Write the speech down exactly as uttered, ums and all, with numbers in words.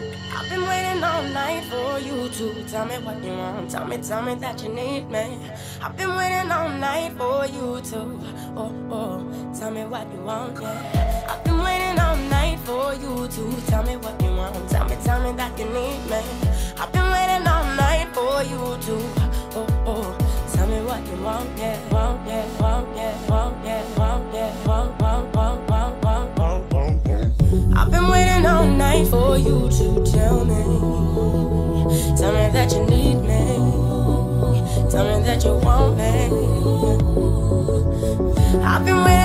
I've been waiting all night for you to tell me what you want. Tell me, tell me that you need me. I've been waiting all night for you to, oh, oh, tell me what you want, yeah. I've been waiting all night for you to tell me what you want. Tell me, tell me that you need me. I've been waiting all night for you to, oh, oh, tell me what you want, yeah. Want, yeah, want, yeah, want, yeah, want, yeah, want, want, want, want, want, want, want, want. I've been waiting all night for you to tell me. Tell me that you need me. Tell me that you want me. I've been waiting